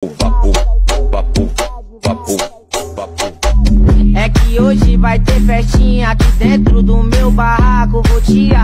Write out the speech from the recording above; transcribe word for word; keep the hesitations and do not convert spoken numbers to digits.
vapo, vapo, vapo, vapo. É que hoje vai ter festinha aqui dentro do meu barraco. Vou te